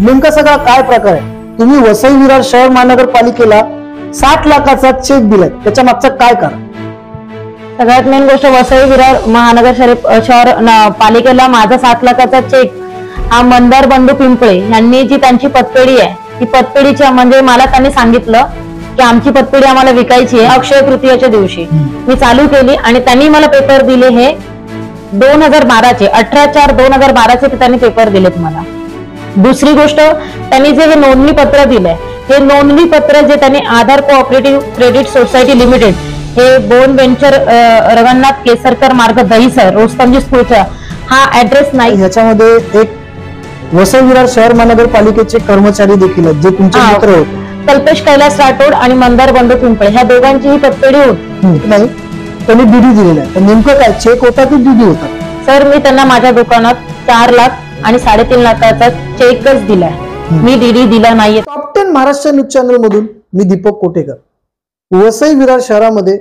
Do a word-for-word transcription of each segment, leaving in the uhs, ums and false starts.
नेमका सगळा काय प्रकार आहे? तुम्ही वसई विरार शहर महानगरपालिकेला साठ लाखाचा चेक दिलाय, त्याच्या मागचं काय कारण? सगळ्यात मेन गोष्ट, वसई विरार महानगर शहर पालिकेला माझा सात लाखाचा चेक हा मंदार बंडू पिंपळे यांनी जी त्यांची पतपेढी आहे, ती पतपेढीची म्हणजे मला त्यांनी सांगितलं की आमची पतपेढी आम्हाला विकायची आहे अक्षय तृतीयेच्या दिवशी. मी चालू केली आणि त्यांनी मला पेपर दिले हे दोन हजार बाराचे अठरा चार दोन हजार बाराचे त्यांनी पेपर दिलेत मला. दुसरी गोष्ट, त्यांनी जे नोंदणी पत्र दिलंय, हे नोंदणी पत्र जे त्यांनी Aadhar cooperative credit society limited हे बोन वेंचर रघुनाथ केसरकर मार्ग दहिसर रोस्तमजी स्कूलचा हा ऍड्रेस नाही. ह्याच्यामध्ये एक वसई विरार शहर महानगरपालिकेचे कर्मचारी देखील आहेत जे तुमचे मित्र होते, कल्पेश कैलास राठोड आणि मंदार बंडू पिंपळे, ह्या दोघांचीही पतपेढी होती. नाही, त्यांनी डीडी दिलेला आहे. नेमकं काय, चेक होता की डीडी होता? सर, मी त्यांना माझ्या दुकानात चार लाख आणि साडेतीन लाखाचा चेकच दिलाय, मी डीडी दिला नाहीये. Top ten Maharashtra news channel मधून मी दीपक कोटेकर. वसई विरार शहरामध्ये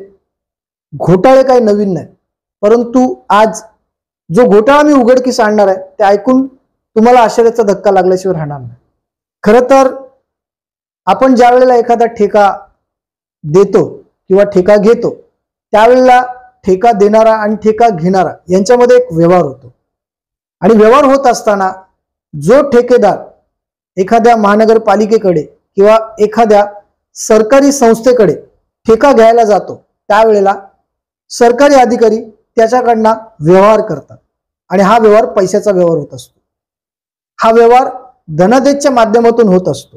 घोटाळे काही नवीन नाही, परंतु आज जो घोटाळा मी उघडकीस आणणार आहे ते ऐकून तुम्हाला आश्चर्याचा धक्का लागल्याशिवाय राहणार नाही. खरं तर आपण ज्या वेळेला एखादा ठेका देतो किंवा ठेका घेतो त्यावेळेला ठेका देणारा आणि ठेका घेणारा यांच्यामध्ये एक व्यवहार होतो. आणि व्यवहार होत असताना जो ठेकेदार एखाद्या महानगरपालिकेकडे किंवा एखाद्या सरकारी संस्थेकडे ठेका घ्यायला जातो त्यावेळेला सरकारी अधिकारी त्याच्याकडनं व्यवहार करतात आणि हा व्यवहार पैशाचा व्यवहार होत असतो. हा व्यवहार धनादेशच्या माध्यमातून होत असतो.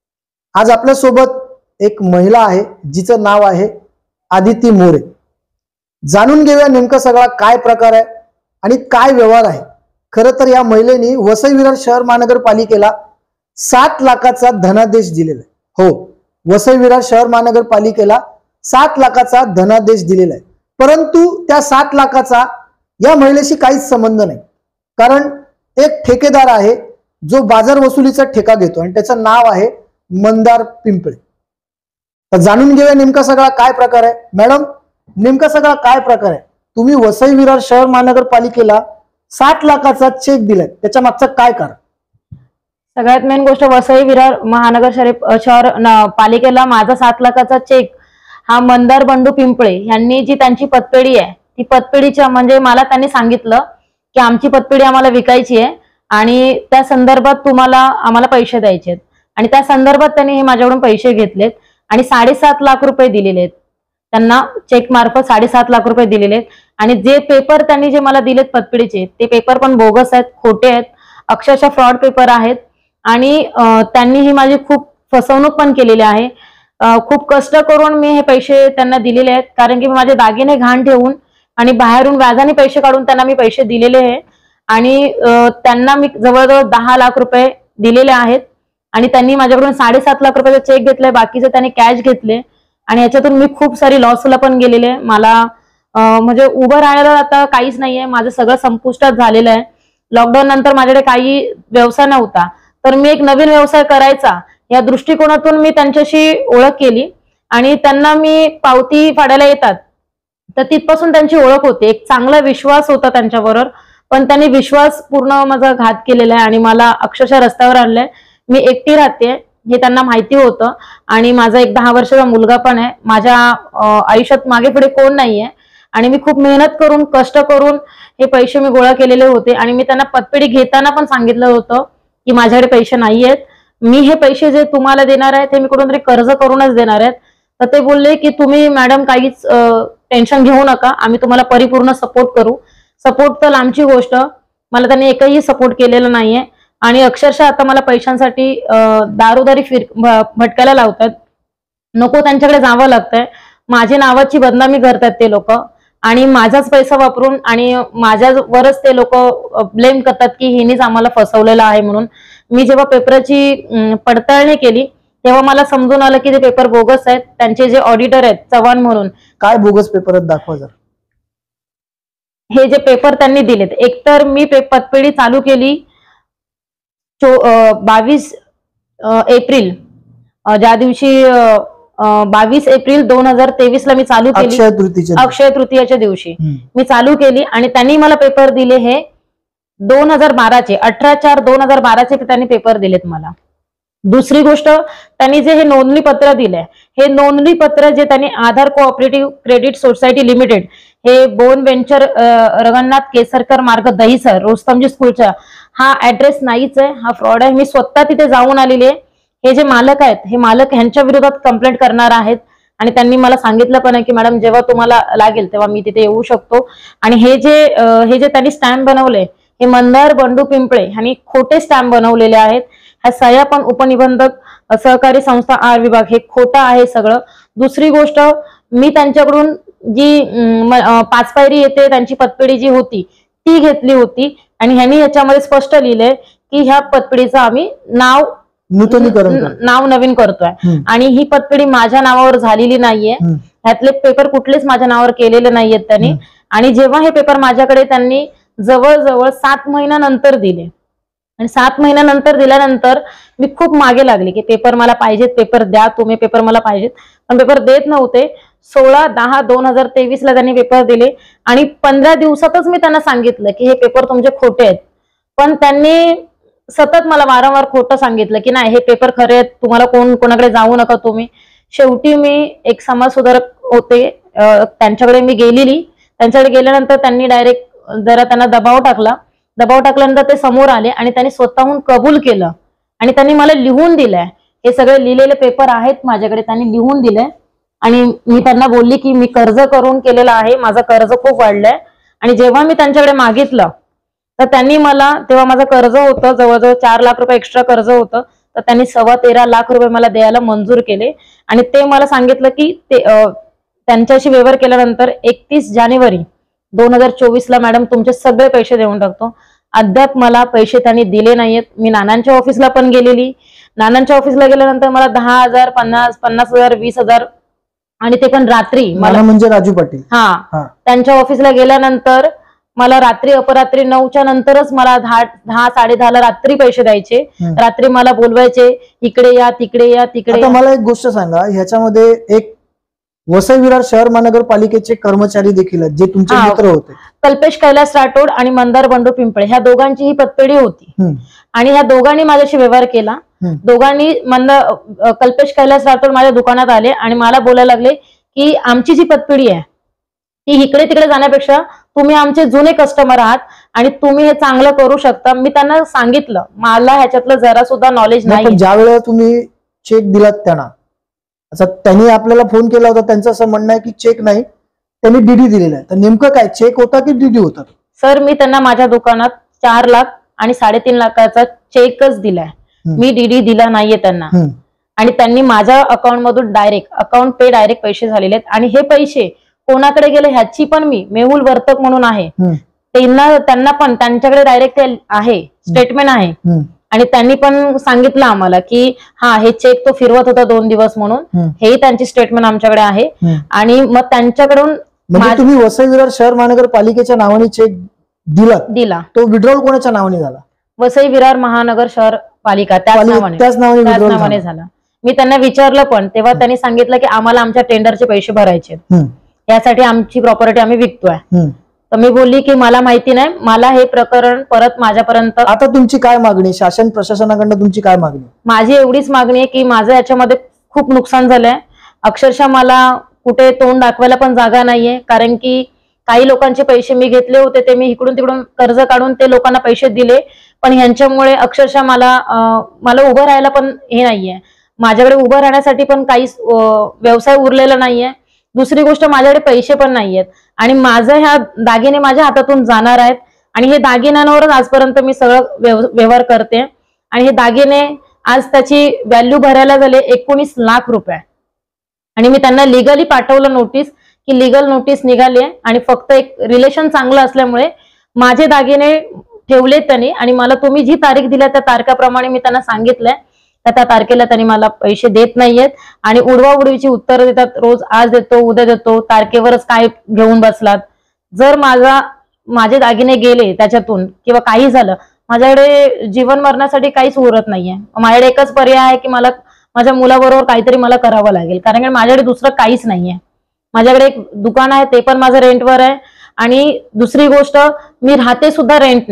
आज आपल्या सोबत एक महिला आहे जिचं नाव आहे आदिती मोरे. जाणून घेऊया नेमका सगळा काय प्रकार आहे आणि काय व्यवहार आहे. खरं तर या महिलेने वसई विरार शहर महानगरपालिकेला सात लाखाचा धनादेश दिलेला आहे. हो, वसई विरार शहर महानगरपालिकेला सात लाखाचा धनादेश दिलेला आहे, परंतु त्या सात लाखाचा या महिलेशी काहीच संबंध नाही. कारण एक ठेकेदार आहे जो बाजार वसुलीचा ठेका घेतो आणि त्याचं नाव आहे मंदार पिंपळे. तर जाणून घेऊया नेमका सगळा काय प्रकार आहे. मॅडम, नेमका सगळा काय प्रकार आहे? तुम्ही वसई विरार शहर महानगरपालिकेला साठ लाखाचा चेक दिलाय, त्याच्या मागचं काय कारण? सगळ्यात मेन गोष्ट, वसई विरार महानगर शहर पालिकेला माझा सात लाखाचा चेक हा मंदार बंडू पिंपळे यांनी जी त्यांची पतपेढी आहे, ती पतपेढीच्या म्हणजे मला त्यांनी सांगितलं की आमची पतपेढी आम्हाला विकायची आहे आणि त्या संदर्भात तुम्हाला आम्हाला पैसे द्यायचे आहेत. आणि त्या संदर्भात त्यांनी हे माझ्याकडून पैसे घेतलेत आणि साडेसात लाख रुपये दिलेले आहेत. त्यांना चेक मार्फत साडेसात लाख रुपये दिलेले आहेत. आणि जे पेपर त्यांनी जे मला दिलेत पतपेढीचे, ते पेपर पण बोगस आहेत, खोटे आहेत, अक्षरशः फ्रॉड पेपर आहेत. आणि त्यांनी ही माझी खूप फसवणूक पण केलेली आहे. खूप कष्ट करून मी हे पैसे त्यांना दिलेले आहेत, कारण की माझे दागिने घाण ठेवून आणि बाहेरून व्याजाने पैसे काढून त्यांना मी पैसे दिलेले आहे. आणि त्यांना मी जवळजवळ दहा लाख रुपये दिलेले आहेत आणि त्यांनी माझ्याकडून साडेसात लाख रुपयाचा चेक घेतलाय, बाकीचे त्यांनी कॅश घेतले. आणि याच्यातून मी खूप सारी लॉसला पण गेलेले. मला म्हणजे उभं राहण्याला आता काहीच नाहीये, माझं सगळं संपुष्टात झालेलं आहे. लॉकडाऊन नंतर माझ्याकडे काही व्यवसाय नव्हता, तर मी एक नवीन व्यवसाय करायचा या दृष्टिकोनातून मी त्यांच्याशी ओळख केली आणि त्यांना मी पावती फाडायला येतात तर तिथपासून त्यांची ओळख होती. एक चांगला विश्वास होता त्यांच्याबरोबर, पण त्यांनी विश्वास पूर्ण माझा घात केलेला आहे आणि मला अक्षरशः रस्त्यावर आणलंय. मी एकटी राहते हे त्यांना माहिती होतं आणि माझा एक दहा वर्षाचा मुलगा पण आहे. माझ्या आयुष्यात मागे पुढे कोण नाहीये आणि मी खूप मेहनत करून कष्ट करून हे पैसे मी गोळा केलेले होते. आणि मी त्यांना पतपेढी घेताना पण सांगितलं होतं की माझ्याकडे पैसे नाहीयेत, मी हे पैसे जे तुम्हाला देणार आहे ते मी कुठून तरी कर्ज करूनच देणार आहेत. तर ते बोलले की तुम्ही मॅडम काहीच टेन्शन घेऊ नका, आम्ही तुम्हाला परिपूर्ण सपोर्ट करू. सपोर्ट तर लांबची गोष्ट, मला त्यांनी एकही सपोर्ट केलेला नाहीये. आणि अक्षरशः आता मला पैशांसाठी दारोदारी फिर भटकायला लावतात. नको त्यांच्याकडे जावं लागतंय. माझी नावाची बदनामी करतात ते लोक आणि माझाच पैसा वापरून आणि माझ्यावरच ते लोक ब्लेम करतात की हिनेच आम्हाला फसवलेलं आहे म्हणून. मी जेव्हा पेपरची पडताळणी केली तेव्हा मला समजून आलं की ते पेपर बोगस आहेत. त्यांचे जे ऑडिटर आहेत चव्हाण म्हणून. काय बोगस पेपर आहेत दाखवा जर. हे जे पेपर त्यांनी दिलेत, एकतर मी पतपेढी चालू केली बावीस एप्रिल ज्या दिवशी बावीस एप्रिल दोन हजार तेवीस ला मी चालू केली, अक्षय तृतीयेच्या दिवशी मी चालू केली आणि त्यांनी मला पेपर दिले हे दोन हजार बाराचे अठरा चार दोन हजार बाराचे त्यांनी पेपर दिलेत मला. दुसरी गोष्ट, त्यांनी जे हे नोंदणी पत्र दिलंय, हे नोंदणी पत्र जे त्यांनी Aadhar cooperative credit society limited, हे बोन वेंचर रघुनाथ केसरकर मार्ग दहिसर रोस्तमजी स्कूलचा हा ऍड्रेस नाहीच आहे, हा फ्रॉड आहे. मी स्वतः तिथे जाऊन आलेली आहे. हे जे मालक आहेत, हे मालक ह्यांच्या विरोधात कंप्लेंट करणार आहेत आणि त्यांनी मला सांगितलं पण आहे की मॅडम जेव्हा तुम्हाला लागेल तेव्हा मी तिथे येऊ शकतो. आणि हे जे हे जे त्यांनी स्टॅम्प बनवले, हे मंदार बंडू पिंपळे ह्यांनी खोटे स्टॅम्प बनवलेले आहेत. ह्या सह्या पण उपनिबंधक सहकारी संस्था आर विभाग, हे खोटं आहे सगळं. दुसरी गोष्ट, मी त्यांच्याकडून जी पाच पायरी येते त्यांची पतपेढी जी होती ती घेतली होती आणि ह्यांनी ह्याच्यामध्ये स्पष्ट लिहिलंय की ह्या पतपेढीचं आम्ही नाव नूतनीकरण नाव नवीन करतोय आणि ही पतपेढी माझ्या नावावर झालेली नाहीये. ह्यातले पेपर कुठलेच माझ्या नावावर केलेले नाहीयेत त्यांनी. आणि जेव्हा हे पेपर माझ्याकडे त्यांनी जवळजवळ सात महिन्यानंतर दिले आणि सात महिन्यानंतर दिल्यानंतर मी खूप मागे लागले की पेपर मला पाहिजेत, पेपर द्या तुम्ही, पेपर मला पाहिजेत. पण पेपर देत नव्हते. सोळा दहा दोन हजार तेवीस ला त्यांनी पेपर दिले आणि पंधरा दिवसातच मी त्यांना सांगितलं की हे पेपर तुमचे खोटे आहेत. पण त्यांनी सतत मला वारंवार खोटं सांगितलं की नाही हे पेपर खरे आहेत, तुम्हाला कोण कोणाकडे जाऊ नका तुम्ही. शेवटी मी एक समाज सुधारक होते, त्यांच्याकडे मी गेलेली. त्यांच्याकडे गेल्यानंतर त्यांनी डायरेक्ट जरा त्यांना दबाव टाकला. दबाव टाकल्यानंतर ते समोर आले आणि त्यांनी स्वतःहून कबूल केलं आणि त्यांनी मला लिहून दिलंय. हे सगळे लिहिलेले पेपर आहेत माझ्याकडे, त्यांनी लिहून दिलंय. आणि मी त्यांना बोलली की मी कर्ज करून केलेलं आहे, माझं कर्ज खूप वाढलंय. आणि जेव्हा मी त्यांच्याकडे मागितलं तर त्यांनी मला, तेव्हा माझं कर्ज होतं जवळजवळ चार लाख रुपये एक्स्ट्रा कर्ज होतं, तर त्यांनी सव्वा तेरा लाख रुपये मला द्यायला मंजूर केले. आणि ते मला सांगितलं की ते त्यांच्याशी व्यवहार केल्यानंतर एकतीस जानेवारी दोन हजार चोवीस ला मॅडम तुमचे सगळे पैसे देऊन टाकतो. अद्याप मला पैसे त्यांनी दिले नाहीयेत. मी नानांच्या ऑफिसला पण गेलेली. नानांच्या ऑफिसला गेल्यानंतर मला दहा हजार पन्नास पन्नास हजार वीस हजार आणि ते पण रात्री, मला म्हणजे राजू पाटील, हा त्यांच्या ऑफिसला गेल्यानंतर मला रात्री अपरात्री नऊच्या नंतरच मला दहा दहा साडे दहाला रात्री पैसे द्यायचे. रात्री मला बोलवायचे इकडे या तिकडे या तिकडे. मला एक गोष्ट सांगा, ह्याच्यामध्ये एक वसई विरार शहर महानगरपालिकेचे कर्मचारी देखील आहेत जे तुमचे मित्र होते, कल्पेश कैलास राठोड आणि मंदार बंडू पिंपळे, ह्या दोघांची ही पतपेढी होती आणि ह्या दोघांनी माझ्याशी व्यवहार केला. दोघांनी मंदार कल्पेश कैलास राठोड माझ्या दुकानात आले आणि मला बोलायला लागले की आमची जी पतपेढी आहे ती इकडे तिकडे जाण्यापेक्षा तुम्ही आमचे जुने कस्टमर आहात आणि तुम्ही हे चांगलं करू शकता. मी त्यांना सांगितलं मला ह्याच्यातलं जरा सुद्धा नॉलेज नाही. ज्या वेळेला तुम्ही चेक दिलात त्यांना, असं त्यांनी आपल्याला फोन केला होता, त्यांचं असं म्हणणं आहे की चेक नाही, त्यांनी डीडी दिलेला आहे. तर नेमकं काय, चेक होता की डीडी होता? सर, मी त्यांना माझ्या दुकानात चार लाख आणि साडेतीन लाखाचा चेकच दिलाय, मी डीडी दिला नाहीये त्यांना. आणि त्यांनी माझ्या अकाउंट मधून डायरेक्ट अकाउंट पे डायरेक्ट पैसे झालेले आहेत. आणि हे पैसे कोणाकडे गेले ह्याची पण मी, मेहुल वर्तक म्हणून आहे, त्यांना त्यांना पण त्यांच्याकडे डायरेक्ट आहे, स्टेटमेंट आहे. आणि त्यांनी पण सांगितलं आम्हाला की हा हे चेक तो फिरवत होता दोन दिवस म्हणून, हेही त्यांची स्टेटमेंट आमच्याकडे आहे. आणि मग त्यांच्याकडून तुम्ही वसई विरार शहर महानगरपालिकेच्या नावाने चेक दिला दिला तो विड्रॉल कोणाच्या नावाने झाला? वसई विरार महानगर शहर पालिका त्याच नावाने त्याच नावाने झाला. मी त्यांना विचारलं पण तेव्हा त्यांनी सांगितलं की आम्हाला आमच्या टेंडरचे पैसे भरायचे, यासाठी आमची प्रॉपर्टी आम्ही विकतोय. तर मी बोलली की मला माहिती नाही, मला हे प्रकरण परत माझ्यापर्यंत. आता तुमची काय मागणी, शासन प्रशासनाकडनं तुमची काय मागणी? माझी एवढीच मागणी आहे की माझं याच्यामध्ये खूप नुकसान झालंय. अक्षरशः मला कुठे तोंड दाखवायला पण जागा नाहीये, कारण की काही लोकांचे पैसे मी घेतले होते, ते मी इकडून तिकडून कर्ज काढून ते लोकांना पैसे दिले. पण ह्यांच्यामुळे अक्षरशः मला मला उभं राहायला पण हे नाहीये, माझ्याकडे उभं राहण्यासाठी पण काही व्यवसाय उरलेला नाहीये. दुसरी गोष्ट, माझ्याकडे पैसे पण नाहीयेत आणि माझं ह्या दागिने माझ्या हातातून जाणार आहेत. आणि हे दागिन्यांवरच आजपर्यंत मी सगळं व्यवहार करते. आणि हे दागिने आज त्याची व्हॅल्यू भरायला झाले एकोणीस लाख रुपये. आणि मी त्यांना लिगली पाठवलं नोटीस की लिगल नोटीस निघाली आणि फक्त एक रिलेशन चांगलं असल्यामुळे माझे दागिने ठेवले त्यांनी. आणि मला तुम्ही जी तारीख दिल्या त्या तारखाप्रमाणे मी त्यांना सांगितलंय, तर त्या तारखेला त्यांनी मला पैसे देत नाहीयेत आणि उडवाउडवीची उत्तरं देतात. रोज आज देतो उद्या देतो, तारखेवरच काय घेऊन बसलात. जर माझा माझे दागिने गेले त्याच्यातून किंवा काही झालं, माझ्याकडे जीवन मरण्यासाठी काहीच उरत नाहीये. माझ्याकडे एकच पर्याय आहे की मला माझ्या मुलाबरोबर काहीतरी मला करावं लागेल, कारण की माझ्याकडे दुसरं काहीच नाहीये. माझ्याकडे एक दुकान आहे, ते पण माझं रेंटवर आहे. आणि दुसरी गोष्ट, मी राहते सुद्धा रेंटने.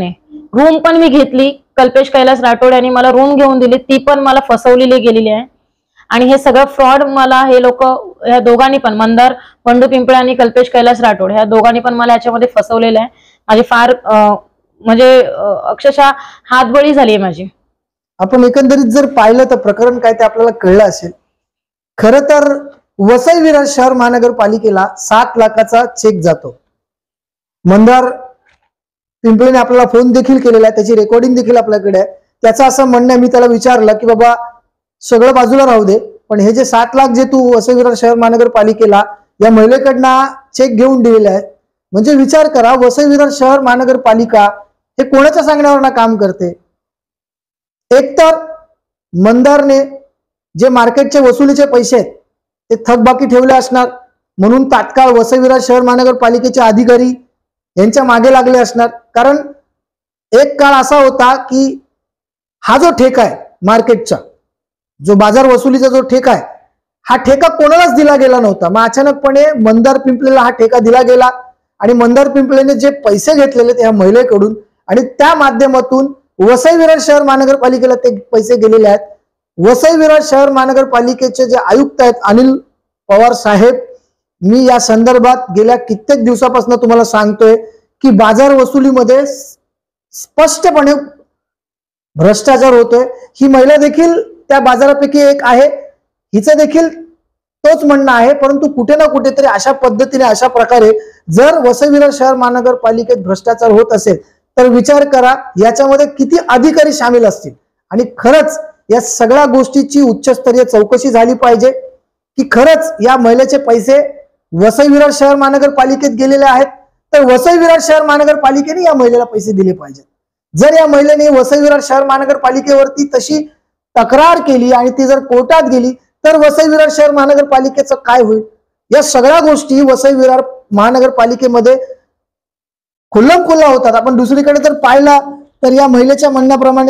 रूम पण मी घेतली, कल्पेश कैलास राठोड यांनी मला रूम घेऊन दिली, ती पण मला फसवलेली गेलेली आहे. आणि हे सगळं फ्रॉड मला हे लोक ह्या दोघांनी पण, मंदार बंडू पिंपळे आणि कल्पेश कैलास राठोड ह्या दोघांनी पण मला याच्यामध्ये फसवलेलं आहे. माझी फार म्हणजे अक्षरशः हातबळी झाली आहे माझी. आपण एकंदरीत जर पाहिलं तर प्रकरण काय ते आपल्याला कळलं असेल. खरं तर वसई विरार शहर महानगरपालिकेला सात लाखाचा चेक जातो. मंदार पिंपळेने आपल्याला फोन देखील केलेला आहे, त्याची रेकॉर्डिंग देखील आपल्याकडे आहे. त्याचं असं म्हणणं आहे, मी त्याला विचारलं की बाबा सगळं बाजूला राहू दे, पण हे जे सात लाख जे तू वसई विरार शहर महानगरपालिकेला या महिलेकडनं चेक घेऊन दिलेले आहेत, म्हणजे विचार करा वसई विरार शहर महानगरपालिका हे कोणाच्या सांगण्यावर काम करते. एकतर मंदारने जे मार्केटचे वसुलीचे पैसे आहेत ते थकबाकी ठेवले असणार, म्हणून तात्काळ वसई विरार शहर महानगरपालिकेचे अधिकारी यांच्या मागे लागले असणार. कारण एक काळ असा होता की हा जो ठेका आहे मार्केटचा, जो बाजार वसुलीचा जो ठेका आहे, हा ठेका कोणालाच दिला गेला नव्हता. मग अचानकपणे मंदार पिंपळेला हा ठेका दिला गेला आणि मंदार पिंपळेने जे पैसे घेतलेले त्या महिलेकडून आणि त्या माध्यमातून वसई विरार शहर महानगरपालिकेला ते पैसे गेलेले आहेत. वसई विरार शहर महानगरपालिकेचे जे आयुक्त आहेत अनिल पवार साहेब, मी या संदर्भात गेल्या कित्येक दिवसापासून तुम्हाला सांगतोय की बाजार वसुलीमध्ये स्पष्टपणे भ्रष्टाचार होतोय. ही महिला देखील त्या बाजारापैकी एक आहे, हिचं देखील तोच म्हणणं आहे. परंतु कुठे ना कुठेतरी अशा पद्धतीने अशा प्रकारे जर वसई विरार शहर महानगरपालिकेत भ्रष्टाचार होत असेल तर विचार करा याच्यामध्ये किती अधिकारी सामील असतील. आणि खरंच या सगळ्या गोष्टीची उच्चस्तरीय चौकशी झाली पाहिजे की खरंच या महिलेचे पैसे वसई विरार शहर महानगरपालिकेत गेलेले आहेत, तर वसई विरार शहर महानगरपालिकेने या महिलेला पैसे दिले पाहिजेत. जर या महिलेने वसई विरार शहर महानगरपालिकेवरती तशी तक्रार केली आणि ती जर कोर्टात गेली तर वसई विरार शहर महानगरपालिकेचं काय होईल. या सगळ्या गोष्टी वसई विरार महानगरपालिकेमध्ये खुल्लम खुल्ला होतात. आपण दुसरीकडे जर पाहिला तर या महिलेच्या म्हणण्याप्रमाणे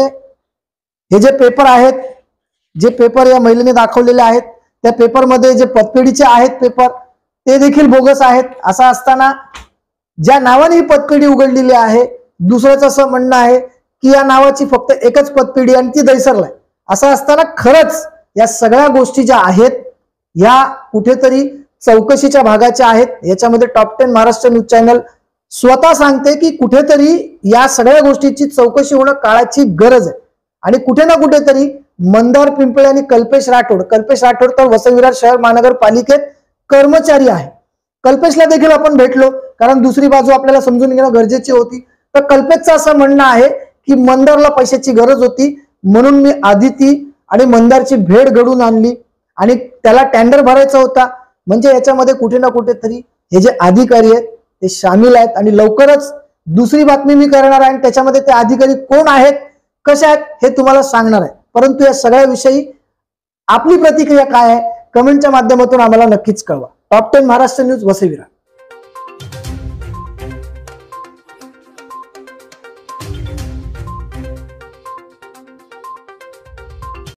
हे जे पेपर आहेत, जे पेपर या महिलेने दाखवलेले आहेत, त्या पेपरमध्ये जे पतपेढीचे आहेत पेपर ते देखील बोगस आहेत. असं असताना ज्या नावाने ही पतपेढी उघडलेली आहे, दुसरंच असं म्हणणं आहे की या नावाची फक्त एकच पतपेढी आणि ती दैसरलाय. असं असताना खरंच या सगळ्या गोष्टी ज्या आहेत या कुठेतरी चौकशीच्या भागाच्या आहेत. याच्यामध्ये top ten Maharashtra news channel स्वतः सांगते की कुठेतरी या सगळ्या गोष्टीची चौकशी होणं काळाची गरज आहे. आणि कुठे ना कुठेतरी मंदार पिंपळे आणि कल्पेश राठोड, कल्पेश राठोड तर वसई विरार शहर महानगरपालिकेत कर्मचारी आहे. कल्पेशला देखील आपण भेटलो कारण दुसरी बाजू आपल्याला समजून घेणं गरजेची होती. तर कल्पेशचं असं म्हणणं आहे की मंदारला पैशाची गरज होती म्हणून मी आदिती आणि मंदारची भेट घडून आणली आणि त्याला टेंडर भरायचा होता. म्हणजे याच्यामध्ये कुठे ना कुठेतरी हे जे अधिकारी आहेत ते सामील आहेत. आणि लवकरच दुसरी बातमी मी करणार आहे आणि त्याच्यामध्ये ते अधिकारी कोण आहेत, कसे आहेत हे तुम्हाला सांगणार आहे. परंतु या सगळ्याविषयी आपली प्रतिक्रिया काय आहे कमेंटच्या माध्यमातून आम्हाला नक्कीच कळवा. Top ten Maharashtra news Vasai Virar.